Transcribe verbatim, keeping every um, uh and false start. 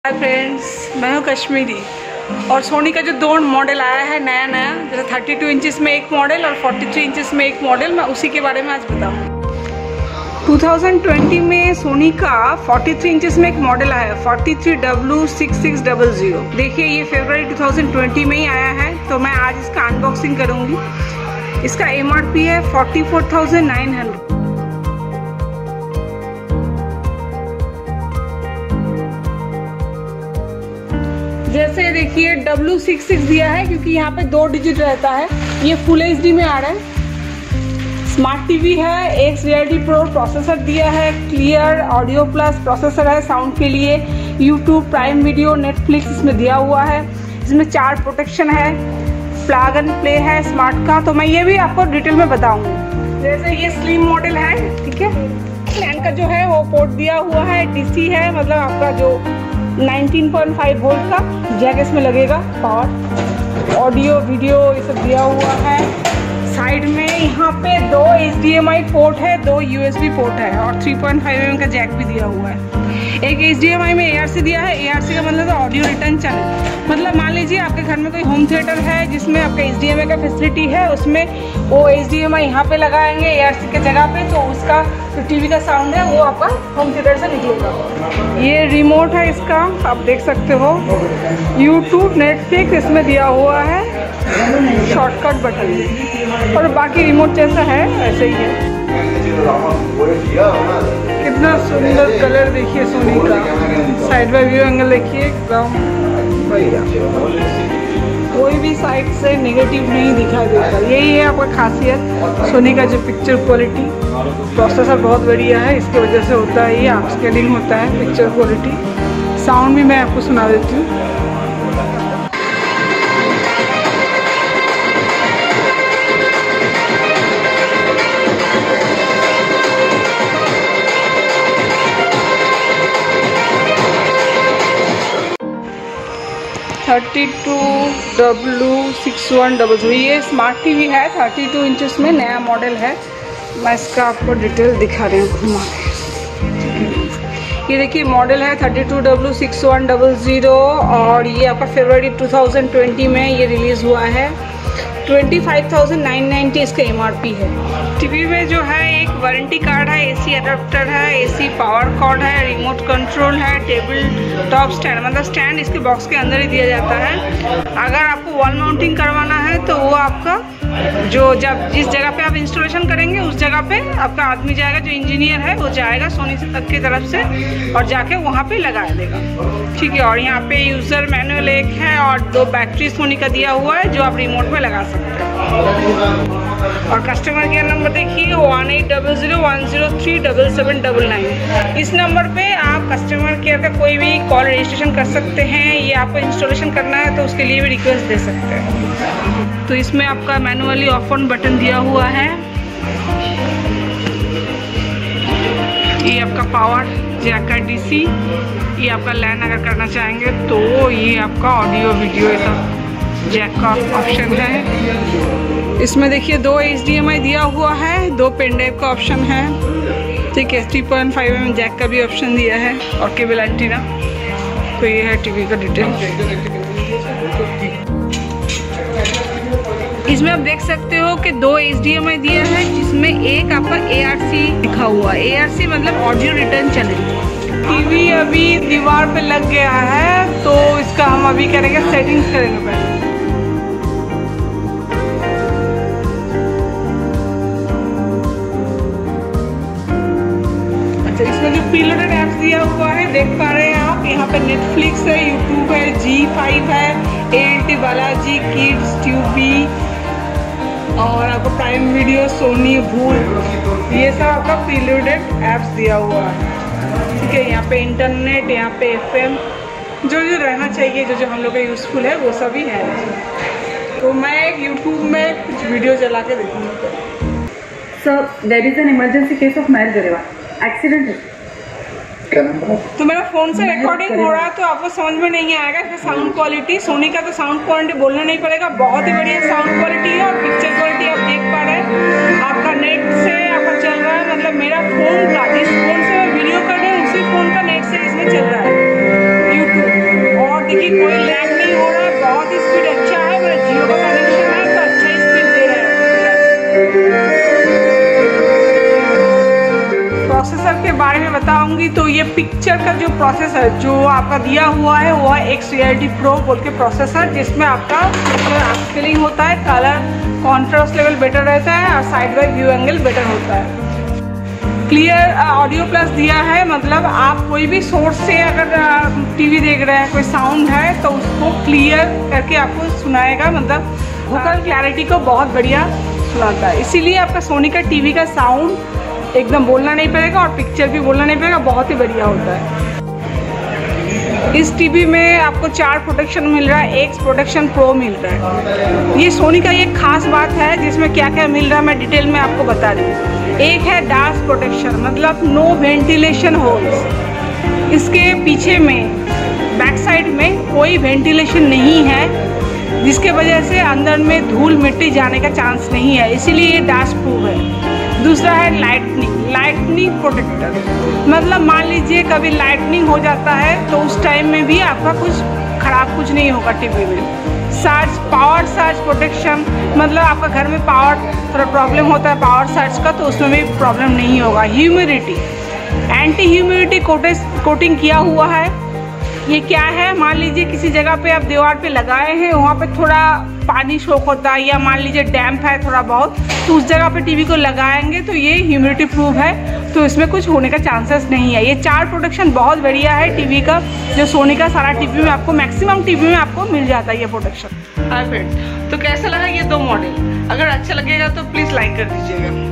Hi friends, मैं हूँ कश्मीरी और सोनी का जो दो मॉडल आया है नया नया, जैसे थर्टी टू इंचेस में एक मॉडल और फोर्टी थ्री इंचेस में एक मॉडल, मैं उसी के बारे में आज बताऊँ। टू थाउजेंड ट्वेंटी में सोनी का फोर्टी थ्री इंचेस में एक मॉडल आया है forty three W six six double zero. देखिए ये फरवरी टू थाउजेंड ट्वेंटी में ही आया है, तो मैं आज इसका अनबॉक्सिंग करूँगी। इसका एम आर पी है forty four thousand nine hundred. जैसे देखिए डब्ल्यू सिक्स सिक्स दिया है क्योंकि यहाँ पे दो डिजिट रहता है। ये फुल एच डी में आ रहा है। स्मार्ट टीवी है, एक्स रियलिटी प्रो प्रोसेसर दिया है, क्लियर ऑडियो प्लस प्रोसेसर है साउंड के लिए, यूट्यूब प्राइम वीडियो नेटफ्लिक्स इसमें दिया हुआ है। इसमें चार प्रोटेक्शन है, प्लग एंड प्ले है स्मार्ट का, तो मैं ये भी आपको डिटेल में बताऊंगी। जैसे ये स्लिम मॉडल है, ठीक है। फैन का जो है वो पोर्ट दिया हुआ है, डीसी है, मतलब आपका जो नाइनटीन पॉइंट फाइव वोल्ट का जैक इसमें लगेगा। और ऑडियो वीडियो ये सब दिया हुआ है। साइड में यहाँ पे दो H D M I port है, दो यू एस बी पोर्ट है और three point five M M का जैक भी दिया हुआ है। एक एच डी एम आई में ए आर सी दिया है। ए आर सी का मतलब ऑडियो रिटर्न चैनल, मतलब मान लीजिए आपके घर में कोई होम थिएटर है जिसमें आपका एच डी एम आई का फैसिलिटी है, उसमें वो एच डी एम आई यहाँ पे लगाएंगे ए आर सी के जगह पे, तो उसका जो टीवी का साउंड है वो आपका होम थिएटर से निकलेगा। ये रिमोट है इसका, आप देख सकते हो। यूट्यूब नेटफ्लिक्स इसमें दिया हुआ है, शॉर्टकट बटन, और बाकी रिमोट जैसा है ऐसे ही है। कितना सुंदर कलर देखिए सोनी का। साइड बाय व्यू एंगल देखिए, एकदम बढ़िया, कोई भी साइड से नेगेटिव नहीं दिखाई देता। यही है आपका खासियत सोनी का, जो पिक्चर क्वालिटी। प्रोसेसर बहुत बढ़िया है, इसकी वजह से होता है ये अपस्केलिंग होता है पिक्चर क्वालिटी। साउंड भी मैं आपको सुना देती हूँ। Thirty two W six one double zero, ये स्मार्ट टीवी है, थर्टी टू इंचेस में नया मॉडल है। मैं इसका आपको डिटेल दिखा रही हूँ घुमा के। ये देखिए मॉडल है thirty two W six one double zero और ये आपका फरवरी टू थाउजेंड ट्वेंटी में ये रिलीज़ हुआ है। Twenty five thousand nine ninety इसका एम आर पी है। टीवी में जो है एक वारंटी कार्ड है, एसी अडेप्टर है, एसी पावर कॉर्ड है, रिमोट कंट्रोल है, टेबल टॉप स्टैंड, मतलब स्टैंड इसके बॉक्स के अंदर ही दिया जाता है। अगर आपको वॉल माउंटिंग करवाना है तो वो आपका जो जब जिस जगह पे आप इंस्टॉलेशन करेंगे उस जगह पे आपका आदमी जाएगा, जो इंजीनियर है वो जाएगा सोनी से तक की तरफ से और जाके वहाँ पे लगा देगा, ठीक है। और यहाँ पे यूज़र मैनुअल एक है और दो बैटरी सोनी का दिया हुआ है जो आप रिमोट में लगा सकते हैं। और कस्टमर केयर नंबर देखिए one eight double zero one zero three double seven double nine. इस नंबर पे आप कस्टमर केयर का कोई भी कॉल रजिस्ट्रेशन कर सकते हैं। ये आपको इंस्टॉलेशन करना है तो उसके लिए भी रिक्वेस्ट दे सकते हैं। तो इसमें आपका मैनुअली ऑफ ऑन बटन दिया हुआ है। ये आपका पावर जैक का डीसी, ये आपका लैन अगर करना चाहेंगे तो ये आपका ऑडियो वीडियो ये सब जैक का ऑप्शन है। इसमें देखिए दो एच डी एम आई दिया हुआ है, दो पेन ड्राइव का ऑप्शन है, ठीक है। Three point five M M jack का भी ऑप्शन दिया है और केबल एंटीना। तो ये है टीवी का डिटेल। इसमें आप देख सकते हो कि दो एच डी एम आई दिया है, जिसमें एक आपका ए आर सी लिखा हुआ है। ए आर सी मतलब ऑडियो रिटर्न चैनल। टीवी अभी दीवार पे लग गया है तो इसका हम अभी करेंगे सेटिंग्स करेंगे पहले। अच्छा, इसमें जो प्रीलोडेड ऐप्स दिया हुआ है देख पा रहे हैं आप, यहाँ पे नेटफ्लिक्स है, यूट्यूब है, जी फाइव है, A L T Balaji, kids, Tubi और आपको प्राइम वीडियो, सोनी, भूल, ये सब आपका प्रीलोडेड ऐप्स दिया हुआ है, ठीक है। यहाँ पे इंटरनेट, यहाँ पे एफ एम, जो जो रहना चाहिए, जो जो हम लोग का यूज़फुल है वो सभी है। तो मैं एक यूट्यूब में कुछ वीडियो चला के देखूँगी। Sir, there is an emergency case of marriage गरेवा, एक्सीडेंट है। तो मेरा फ़ोन से रिकॉर्डिंग हो रहा है तो आपको समझ में नहीं आएगा। इसका साउंड क्वालिटी, सोनी का तो साउंड क्वालिटी बोलना नहीं पड़ेगा, बहुत ही बढ़िया साउंड क्वालिटी है और पिक्चर क्वालिटी आप देख पा रहे हैं। आपका नेट से आपका चल रहा है, मतलब मेरा फ़ोन का, जिस फ़ोन से मैं वीडियो कर रही हूँ उसी फ़ोन का नेट से इसमें चल रहा है यूट्यूब। के बारे में बताऊंगी तो ये पिक्चर का जो प्रोसेसर जो आपका दिया हुआ है वो है एक्स रियलिटी प्रो बोल के प्रोसेसर, जिसमें आपका अपस्केलिंग होता है, कलर कॉन्ट्रास्ट लेवल बेटर रहता है और side by view angle better होता है। क्लियर ऑडियो प्लस दिया है, मतलब आप कोई भी सोर्स से अगर टीवी देख रहे हैं, कोई साउंड है तो उसको क्लियर करके आपको सुनाएगा, मतलब वोकल क्लैरिटी को बहुत बढ़िया सुनाता है। इसीलिए आपका सोनी का टीवी का साउंड एकदम बोलना नहीं पड़ेगा और पिक्चर भी बोलना नहीं पड़ेगा, बहुत ही बढ़िया होता है। इस टीवी में आपको चार प्रोटेक्शन मिल रहा है, एक्स प्रोटेक्शन प्रो मिल रहा है। ये सोनी का एक खास बात है जिसमें क्या क्या मिल रहा है मैं डिटेल में आपको बता रही हूँ। एक है डास्ट प्रोटेक्शन, मतलब नो वेंटिलेशन होल्स। इसके पीछे में बैक साइड में कोई वेंटिलेशन नहीं है, जिसके वजह से अंदर में धूल मिट्टी जाने का चांस नहीं है, इसीलिए ये डास्ट प्रूफ है। दूसरा है लाइटनिंग लाइटनिंग प्रोटेक्टर, मतलब मान लीजिए कभी लाइटनिंग हो जाता है तो उस टाइम में भी आपका कुछ ख़राब कुछ नहीं होगा टीवी में। सर्ज पावर सर्ज प्रोटेक्शन, मतलब आपका घर में पावर थोड़ा प्रॉब्लम होता है पावर सर्ज का, तो उसमें भी प्रॉब्लम नहीं होगा। ह्यूमिडिटी एंटी ह्यूमिडिटी कोटिंग किया हुआ है। ये क्या है, मान लीजिए किसी जगह पे आप दीवार पे लगाए हैं, वहाँ पे थोड़ा पानी शोक होता है या मान लीजिए डैम्प है थोड़ा बहुत, तो उस जगह पे टीवी को लगाएंगे तो ये ह्यूमिडिटी प्रूफ है, तो इसमें कुछ होने का चांसेस नहीं है। ये चार प्रोटेक्शन बहुत बढ़िया है टीवी का, जो सोनी का सारा टीवी में आपको मैक्सिमम टीवी में आपको मिल जाता है ये प्रोटेक्शन। हाय फ्रेंड, तो कैसा लगा ये दो मॉडल? अगर अच्छा लगेगा तो प्लीज़ लाइक कर दीजिएगा।